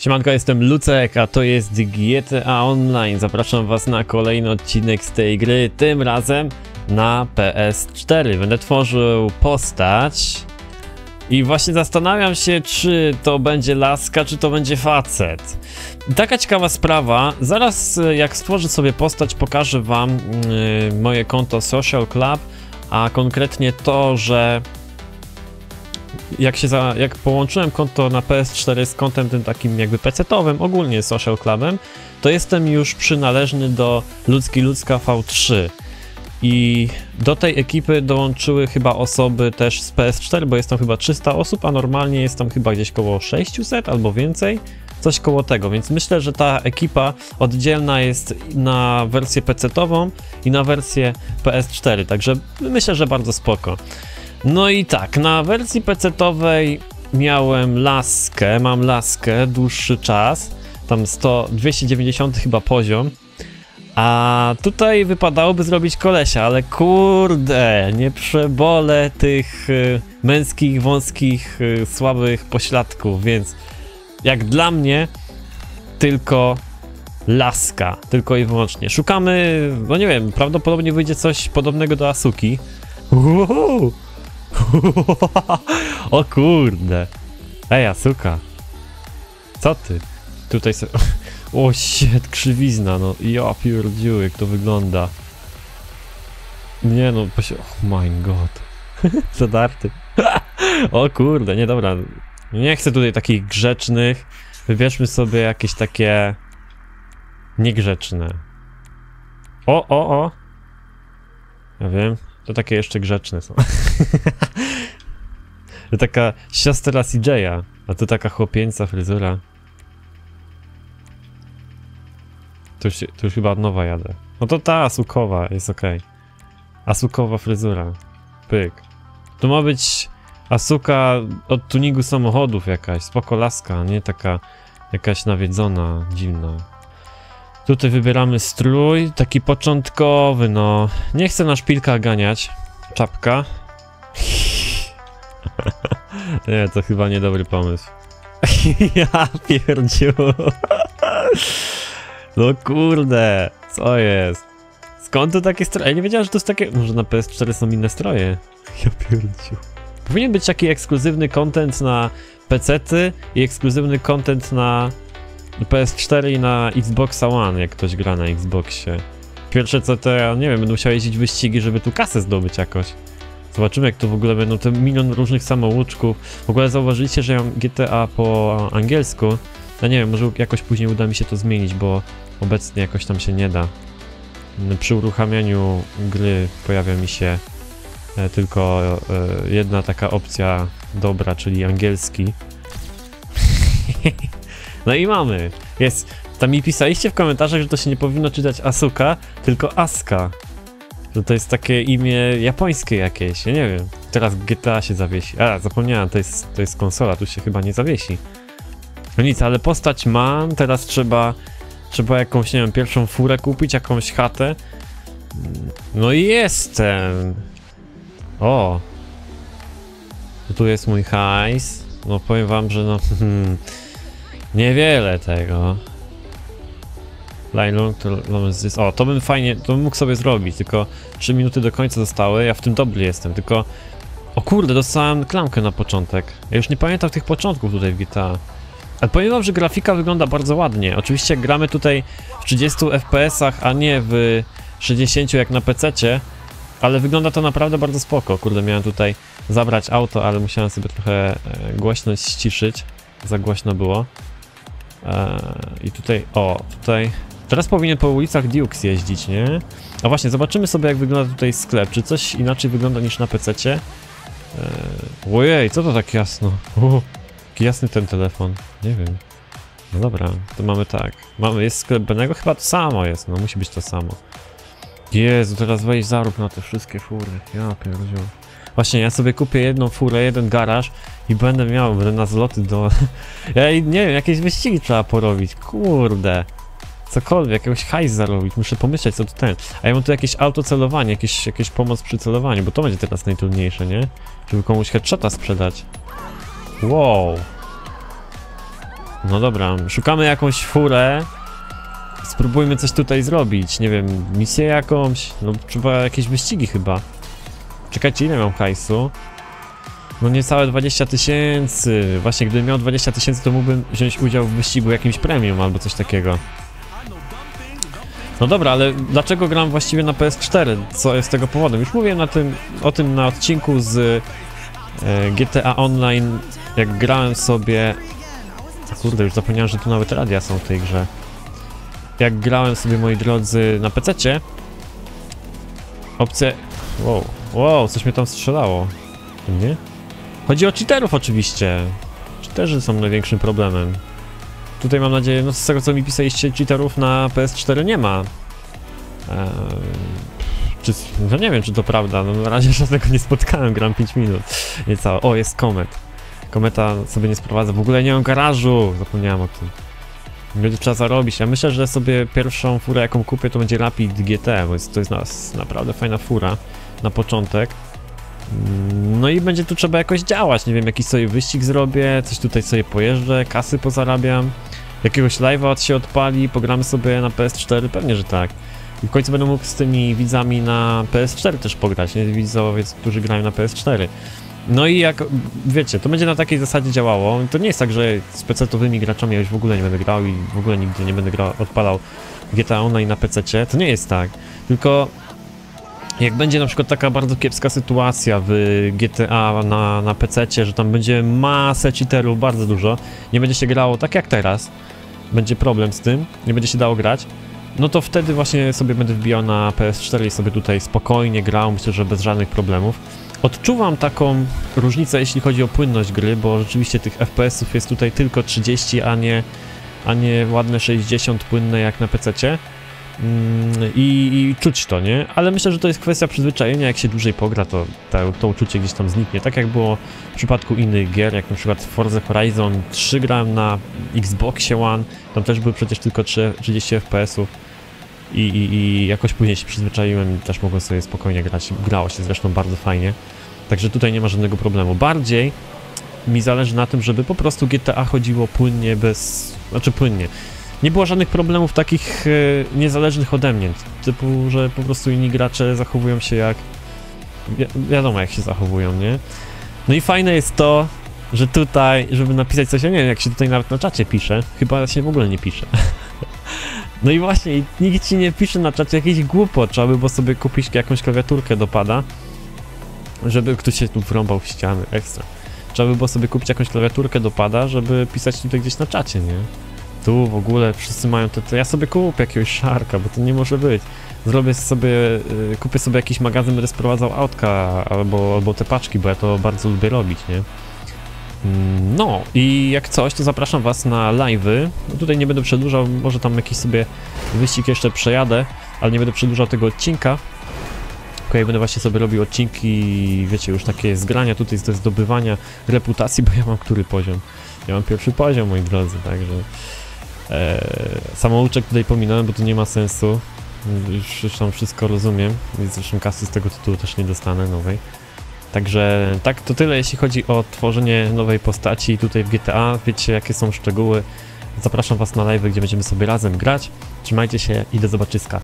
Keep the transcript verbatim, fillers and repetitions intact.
Siemanko, jestem Lucek, a to jest G T A Online. Zapraszam was na kolejny odcinek z tej gry, tym razem na P S cztery. Będę tworzył postać i właśnie zastanawiam się, czy to będzie laska, czy to będzie facet. Taka ciekawa sprawa, zaraz jak stworzę sobie postać, pokażę wam yy, moje konto Social Club, a konkretnie to, że jak się za, jak połączyłem konto na P S cztery z kontem tym takim jakby pecetowym, ogólnie Social Clubem, to jestem już przynależny do Ludzki Ludzka V trzy. I do tej ekipy dołączyły chyba osoby też z P S cztery, bo jest tam chyba trzysta osób, a normalnie jest tam chyba gdzieś koło sześćset albo więcej, coś koło tego, więc myślę, że ta ekipa oddzielna jest na wersję pecetową i na wersję P S cztery, także myślę, że bardzo spoko. No i tak, na wersji pecetowej miałem laskę, mam laskę dłuższy czas, tam sto, dwieście dziewięćdziesiąty chyba poziom, a tutaj wypadałoby zrobić kolesia, ale kurde, nie przebolę tych y, męskich, wąskich, y, słabych pośladków, więc jak dla mnie tylko laska, tylko i wyłącznie. Szukamy, no nie wiem, prawdopodobnie wyjdzie coś podobnego do Asuki. Uhuhu. O kurde. Ej, Asuka. Co ty? Tutaj se... O shit, krzywizna, no. Ja pierdziu, jak to wygląda. Nie no, posi... Oh my god. Zadarty. O kurde, nie dobra. Nie chcę tutaj takich grzecznych. Wybierzmy sobie jakieś takie... niegrzeczne. O, o, o. Ja wiem. To takie jeszcze grzeczne są. To taka siostra C J a, a to taka chłopieńca fryzura. To już, to już chyba od nowa jadę. No to ta asukowa jest ok. Asukowa fryzura. Pyk. To ma być Asuka od tuningu samochodów jakaś. Spoko laska, nie taka jakaś nawiedzona, dziwna. Tutaj wybieramy strój, taki początkowy, no. Nie chcę na szpilkach ganiać. Czapka. Nie, to chyba niedobry pomysł. Ja pierdziu. No kurde, co jest? Skąd to takie stroje? Ja nie wiedziałem, że to jest takie... Może na P S cztery są inne stroje. Ja pierdziu. Powinien być taki ekskluzywny content na pecety i ekskluzywny content na P S cztery i na Xboxa One, jak ktoś gra na Xboxie. Pierwsze co to ja, nie wiem, będę musiał jeździć wyścigi, żeby tu kasę zdobyć jakoś. Zobaczymy, jak to w ogóle będą, te milion różnych samouczków. W ogóle zauważyliście, że ja mam G T A po angielsku. Ja nie wiem, może jakoś później uda mi się to zmienić, bo obecnie jakoś tam się nie da. Przy uruchamianiu gry pojawia mi się tylko jedna taka opcja dobra, czyli angielski. No i mamy. Jest. Tam mi pisaliście w komentarzach, że to się nie powinno czytać Asuka, tylko Aska. Że to jest takie imię japońskie jakieś, ja nie wiem. Teraz G T A się zawiesi. A, zapomniałem, to jest, to jest konsola, tu się chyba nie zawiesi. No nic, ale postać mam, teraz trzeba trzeba jakąś, nie wiem, pierwszą furę kupić, jakąś chatę. No i jestem. O. Tu jest mój hajs. No powiem wam, że no... niewiele tego. O, to bym fajnie, to bym mógł sobie zrobić, tylko trzy minuty do końca zostały, ja w tym dobry jestem, tylko... O kurde, dostałem klamkę na początek. Ja już nie pamiętam tych początków tutaj w G T A. Ale powiem wam, że grafika wygląda bardzo ładnie. Oczywiście gramy tutaj w trzydziestu F P S ach, a nie w sześćdziesięciu jak na pececie, ale wygląda to naprawdę bardzo spoko. Kurde, miałem tutaj zabrać auto, ale musiałem sobie trochę głośność ściszyć. Za głośno było. Eee, I tutaj, o, tutaj... Teraz powinien po ulicach Dukes jeździć, nie? A właśnie, zobaczymy sobie, jak wygląda tutaj sklep. Czy coś inaczej wygląda niż na pececie? Eee, ojej, co to tak jasno? Uh, jaki jasny ten telefon. Nie wiem. No dobra, to mamy tak. Mamy, jest sklep Benego, chyba to samo jest, no musi być to samo. Jezu, teraz weź zarób na te wszystkie fury. Ja pierdziu. Właśnie, ja sobie kupię jedną furę, jeden garaż i będę miał, będę na zloty do... Ja nie wiem, jakieś wyścigi trzeba porobić, kurde. Cokolwiek, jakoś hajs zarobić, muszę pomyśleć co to ten. A ja mam tu jakieś autocelowanie, jakieś, jakieś pomoc przy celowaniu, bo to będzie teraz najtrudniejsze, nie? Żeby komuś headshota sprzedać. Wow. No dobra, szukamy jakąś furę. Spróbujmy coś tutaj zrobić, nie wiem, misję jakąś, no trzeba jakieś wyścigi chyba. Czekajcie, ile mam hajsu? No niecałe dwadzieścia tysięcy. Właśnie gdybym miał dwadzieścia tysięcy, to mógłbym wziąć udział w wyścigu jakimś premium albo coś takiego. No dobra, ale dlaczego gram właściwie na P S cztery? Co jest tego powodem? Już mówiłem na tym, o tym na odcinku z e, G T A Online, jak grałem sobie... A kurde, już zapomniałem, że tu nawet radia są w tej grze. Jak grałem sobie, moi drodzy, na pececie, opcje... Wow, wow, coś mnie tam strzelało. Nie? Chodzi o cheaterów oczywiście. Cheaterzy są największym problemem. Tutaj mam nadzieję, no z tego co mi pisaliście, cheaterów na P S cztery nie ma. Eee, czy, no nie wiem, czy to prawda, no na razie żadnego nie spotkałem, gram pięć minut. Niecałe. O, jest komet. Kometa sobie nie sprowadza, w ogóle nie mam garażu, zapomniałem o tym. Będzie trzeba zarobić. Ja myślę, że sobie pierwszą furę jaką kupię, to będzie Rapid G T, bo jest, to jest nas, naprawdę fajna fura na początek. No i będzie tu trzeba jakoś działać, nie wiem, jakiś sobie wyścig zrobię, coś tutaj sobie pojeżdżę, kasy pozarabiam, jakiegoś live'a się odpali, pogramy sobie na P S cztery, pewnie, że tak. I w końcu będę mógł z tymi widzami na P S cztery też pograć, nie? Widzowie, którzy grają na P S cztery. No i jak, wiecie, to będzie na takiej zasadzie działało. To nie jest tak, że z pecetowymi graczami ja już w ogóle nie będę grał i w ogóle nigdy nie będę grał, odpalał G T A Online na pececie. To nie jest tak, tylko jak będzie na przykład taka bardzo kiepska sytuacja w G T A na, na pececie, że tam będzie masę cheaterów, bardzo dużo, nie będzie się grało tak jak teraz, będzie problem z tym, nie będzie się dało grać, no to wtedy właśnie sobie będę wbijał na P S cztery i sobie tutaj spokojnie grał, myślę, że bez żadnych problemów. Odczuwam taką różnicę, jeśli chodzi o płynność gry, bo rzeczywiście tych F P S-ów jest tutaj tylko trzydzieści, a nie, a nie ładne sześćdziesiąt płynne jak na pececie. Mm, i, I czuć to, nie? Ale myślę, że to jest kwestia przyzwyczajenia, jak się dłużej pogra, to to, to uczucie gdzieś tam zniknie. Tak jak było w przypadku innych gier, jak na przykład Forza Horizon trzy grałem na Xboxie One, tam też były przecież tylko trzydzieści F P S-ów. I, i, I jakoś później się przyzwyczaiłem i też mogłem sobie spokojnie grać. Grało się zresztą bardzo fajnie. Także tutaj nie ma żadnego problemu. Bardziej mi zależy na tym, żeby po prostu G T A chodziło płynnie, bez... Znaczy płynnie. Nie było żadnych problemów takich e, niezależnych ode mnie. Typu, że po prostu inni gracze zachowują się jak... Wi wiadomo jak się zachowują, nie? No i fajne jest to, że tutaj, żeby napisać coś, ja nie wiem jak się tutaj nawet na czacie pisze. Chyba się w ogóle nie pisze. No i właśnie, nikt ci nie pisze na czacie jakiś głupot, trzeba by było sobie kupić jakąś klawiaturkę do pada, żeby ktoś się tu wrąbał w ściany, ekstra. Trzeba by było sobie kupić jakąś klawiaturkę do pada, żeby pisać tutaj gdzieś na czacie, nie? Tu w ogóle wszyscy mają to, to ja sobie kupię jakiegoś szarka, bo to nie może być. Zrobię sobie, yy, kupię sobie jakiś magazyn, będę sprowadzał autka albo, albo te paczki, bo ja to bardzo lubię robić, nie? No i jak coś, to zapraszam was na live'y. No tutaj nie będę przedłużał, może tam jakiś sobie wyścig jeszcze przejadę, ale nie będę przedłużał tego odcinka. Okej, będę właśnie sobie robił odcinki, wiecie, już takie zgrania tutaj do zdobywania reputacji, bo ja mam który poziom? Ja mam pierwszy poziom, moi drodzy, także e, samouczek tutaj pominąłem, bo to nie ma sensu. Już, już tam wszystko rozumiem, więc zresztą kasy z tego tytułu też nie dostanę nowej. Także tak, to tyle jeśli chodzi o tworzenie nowej postaci tutaj w G T A. Wiecie jakie są szczegóły. Zapraszam was na live, gdzie będziemy sobie razem grać. Trzymajcie się i do zobaczyska.